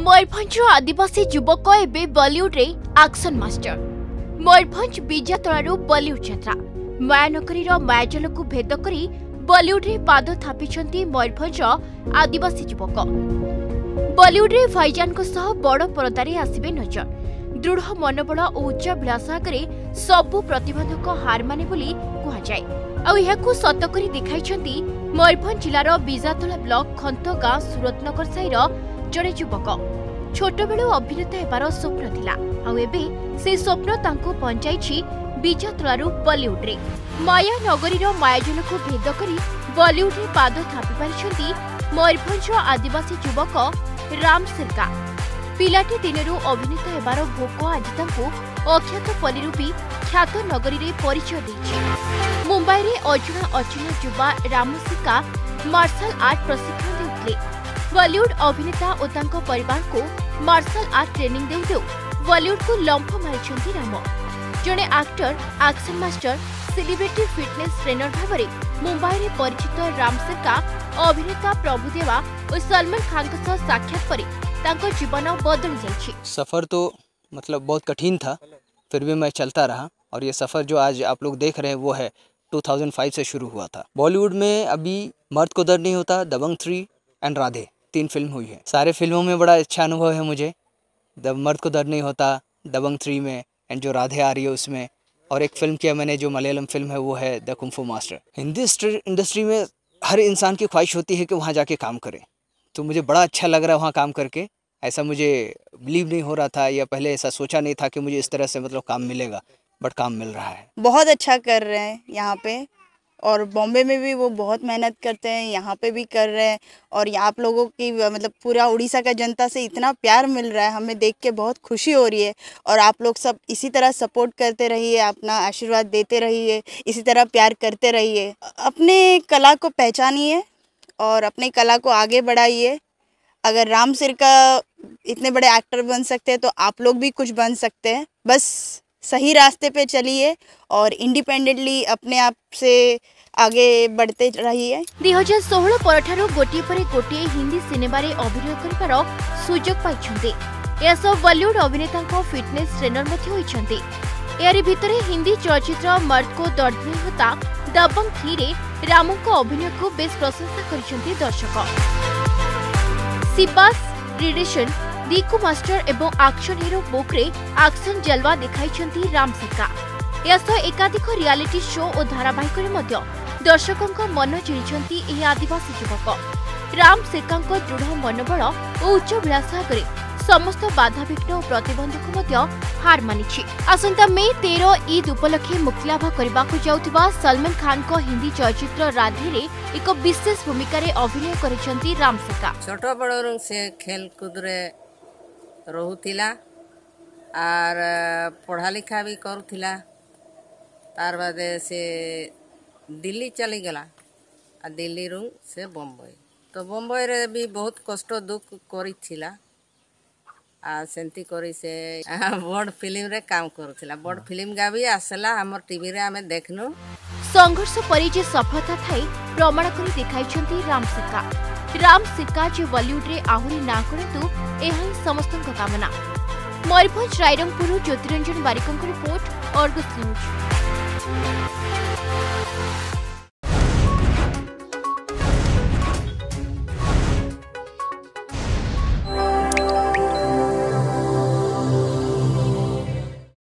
मयूरभंज आदिवासी युवक एवं बॉलीवुड रे एक्शन मास्टर। मयूरभंज बीजातलारू बॉलीवुड यात्रा मायानगरी मायाजल को भेद करी बॉलीवुड रे पाद थापिछंती मयूरभंज आदिवासी युवक। बॉलीवुड रे भाईजान को सह बड़ परदारे आसिबे नजर। दृढ़ मनोबल और उच्च विलास आगे सबु प्रतिबंधक हार माने बोली कहा जाए। आउ एहाकु सत करी देखाइछंती मयूरभंज जिलार बीजातला ब्लॉक खंत गाँ सुरतनगर साईर जड़े युवक। छोट बेलू अभिनेता हेबार स्वप्न थिला। आउ एबे से स्वप्न तांको पहुंचाइछि बीजातलारू बॉलीवुड रे। माया नगरीर मायाजल को भेद करी बॉलीवुड रे पाद थापि पारिछंती मयूरभंज आदिवासी युवक राम सिरका। पिलाटी दिनरू अभिनेता हेबार भोक आज तांको अख्यात पल्ली रूपी ख्यात नगरी रे परिचय देछि। मुंबई रे अजुना अचिना युवा राम सिरका मार्शल आर्ट प्रशिक्षण देउथिले। बॉलीवुड अभिनेता और तांको परिवार को मार्शल आर्ट ट्रेनिंग देउ देउ बॉलीवुड को लंफ मारिछंती राम। जने actor, action master, celebrity fitness trainer भाव मुंबई रे परिचित राम सिरका अभिनेता प्रभुदेवा और सलमान खान के साथ साक्षात पर तांको जीवन बदल जाइछि। सफर तो मतलब बहुत कठिन था, फिर भी मैं चलता रहा और ये सफर जो आज आप लोग देख रहे हैं वो है 2005 से शुरू हुआ था। बॉलीवुड में अभी मर्द को दर्द नहीं होता, दबंग 3 एंड राधे 3 फिल्म हुई है। सारे फिल्मों में बड़ा अच्छा अनुभव है मुझे। मर्द को दर्द नहीं होता, दबंग 3 में एंड जो राधे आ रही है उसमें, और एक फिल्म किया मैंने जो मलयालम फिल्म है वो है the kung fu master. Hindi industry में हर इंसान की ख्वाहिश होती है कि वहाँ जाके काम करे, तो मुझे बड़ा अच्छा लग रहा है वहाँ काम करके। ऐसा मुझे बिलीव नहीं हो रहा था या पहले ऐसा सोचा नहीं था कि मुझे इस तरह से मतलब काम मिलेगा, बट काम मिल रहा है। बहुत अच्छा कर रहे हैं यहाँ पे, और बॉम्बे में भी वो बहुत मेहनत करते हैं, यहाँ पे भी कर रहे हैं। और आप लोगों की मतलब पूरा उड़ीसा का जनता से इतना प्यार मिल रहा है, हमें देख के बहुत खुशी हो रही है। और आप लोग सब इसी तरह सपोर्ट करते रहिए, अपना आशीर्वाद देते रहिए, इसी तरह प्यार करते रहिए। अपने कला को पहचानिए और अपने कला को आगे बढ़ाइए। अगर राम सिरका इतने बड़े एक्टर बन सकते हैं तो आप लोग भी कुछ बन सकते हैं। बस सही रास्ते पे चलिए और इंडिपेंडेंटली अपने आप से आगे बढ़ते रहिए। 2016 परठारु गोटिए पर गोटिए हिंदी सिनेमा रे अभिनय करिबार सुजोग पाइछन्ते। ए सब बॉलीवुड अभिनेता को फिटनेस ट्रेनर मध्ये होइछन्ते। एरी भितरे हिंदी चलचित्र मर्द को दर्द नहीं होता दबंग 3 रे राम को अभिनय को बेस प्रशंसा करिछन्ते दर्शक। सिपास रिडेशन दीकू मास्टर एवं एक्शन हीरो बुक रे एक्शन जलवा दिखाई राम सिरका। यह एकाधिक रियलिटी शो और धारावाहिक रे दर्शकों मन जिणिछंती एही आदिवासी युवक। राम सिरका दृढ़ मनोबल और उच्च विलास आगे समस्त बाधाविघ्न और प्रतिबंधक हार मानिछि। आसंता मे 13 ईद उपलक्षे मुक्तिलाभ करने जाउथिबा सलमान खान को हिंदी चलचित्र राधे रे एक विशेष भूमिका रे अभिनय करिसेंती राम सिरका। छोट बड़ से खेल कूद रे रहुथिला आर पढ़ा लिखा भी करुथिला। तार बाद से दिल्ली चली गला आ दिल्ली रू से बम्बई, तो बम्बई रे भी बहुत कष्ट दुख करिथिला। आ सेंती करी से बड़ फिल्म रे काम करुथिला। बड़ फिल्म गा भी आसला हमर टीवी रे हमें देखनु। संघर्ष परि जे सफलता थाई प्रमाण करी दिखाइछंती राम सिरका। राम सिरका जे बॉलीवुड रे आहुरी ना करतु एहाई समस्तक कामना। मयूरभंज रायरंगपुर ज्योतिरंजन बारिकंक रिपोर्ट, अर्गस न्यूज।